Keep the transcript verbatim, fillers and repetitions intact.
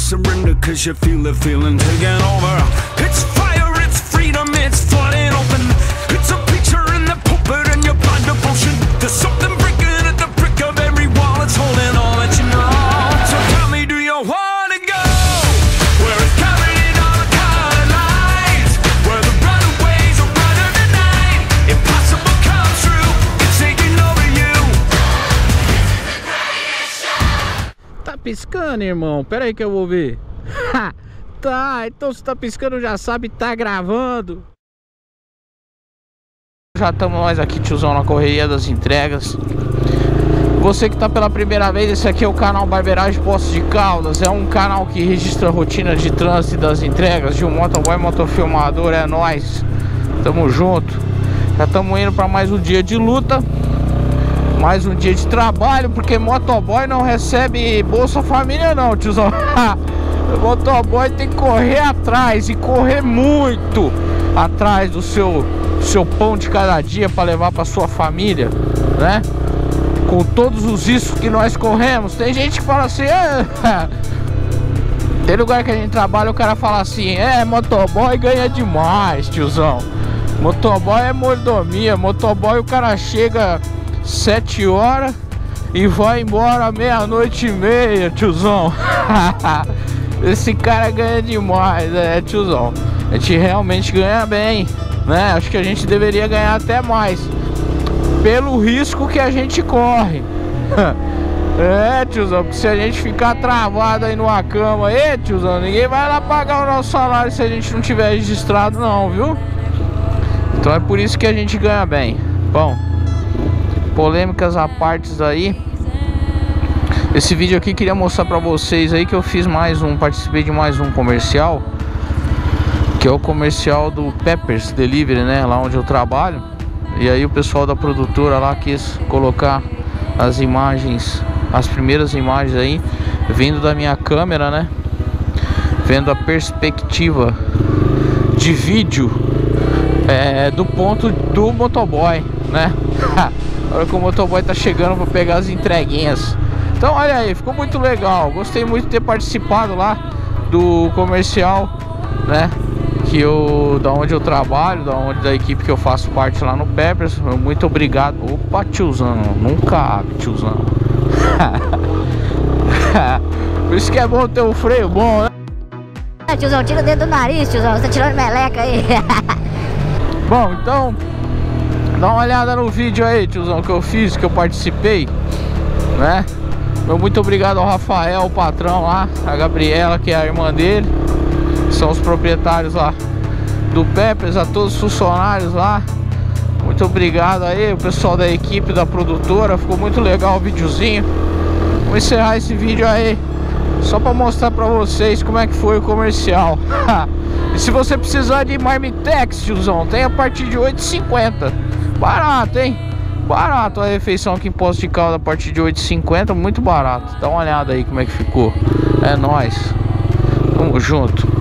surrender cause you feel the feeling taking over. It's fire, it's freedom, it's flooding open. It's a picture in the pulpit and your blind devotion. There's something breaking at the brick of every wall. It's holding all that you know. So tell me, do you want to go where it's covered in all the colored lights, where the runaways are running the night? Impossible comes true, it's taking over you. Tá piscando, irmão? Pera aí que eu vou ver. Tá, então se tá piscando já sabe, tá gravando. Já estamos nós aqui, tiozão, na correria das entregas. Você que tá pela primeira vez, esse aqui é o canal Barbeiragem Poços de Caldas. É um canal que registra a rotina de trânsito das entregas de um motoboy motofilmador. É nóis, tamo junto. Já estamos indo para mais um dia de luta, mais um dia de trabalho, porque motoboy não recebe Bolsa Família não, tiozão. O motoboy tem que correr atrás, e correr muito atrás do seu, seu pão de cada dia para levar para sua família, né? Com todos os riscos que nós corremos. Tem gente que fala assim, é... tem lugar que a gente trabalha, o cara fala assim, é, motoboy ganha demais, tiozão. Motoboy é mordomia. Motoboy o cara chega sete horas e vai embora meia-noite e meia, tiozão. Esse cara ganha demais, é, tiozão. A gente realmente ganha bem, né? Acho que a gente deveria ganhar até mais, pelo risco que a gente corre. É, tiozão, porque se a gente ficar travado aí numa cama, aí, tiozão, ninguém vai lá pagar o nosso salário se a gente não tiver registrado não, viu? Então é por isso que a gente ganha bem. Bom, polêmicas à parte aí. Esse vídeo aqui queria mostrar pra vocês aí que eu fiz mais um, participei de mais um comercial, que é o comercial do Peppers Delivery, né, lá onde eu trabalho. E aí o pessoal da produtora lá quis colocar as imagens, as primeiras imagens aí, vindo da minha câmera, né, vendo a perspectiva de vídeo é, do ponto do motoboy, né. A hora que o motoboy tá chegando pra pegar as entreguinhas. Então olha aí, ficou muito legal. Gostei muito de ter participado lá do comercial, né, que eu, da onde eu trabalho, da onde da equipe que eu faço parte lá no Peppers. Muito obrigado. Opa, tiozão, nunca abre, tiozão. Por isso que é bom ter um freio bom, né? É, tiozão, tira o dedo do nariz, tiozão, você tá tirando meleca aí. Bom, então dá uma olhada no vídeo aí, tiozão, que eu fiz, que eu participei, né? Meu muito obrigado ao Rafael, o patrão lá, a Gabriela, que é a irmã dele, são os proprietários lá do Peppers, a todos os funcionários lá. Muito obrigado aí, o pessoal da equipe, da produtora. Ficou muito legal o videozinho. Vou encerrar esse vídeo aí só pra mostrar pra vocês como é que foi o comercial. E se você precisar de Marmitex, tiozão, tem a partir de oito e cinquenta. Barato, hein? Barato a refeição aqui em Poços de Caldas a partir de oito e cinquenta, muito barato. Dá uma olhada aí como é que ficou. É nóis. Tamo junto.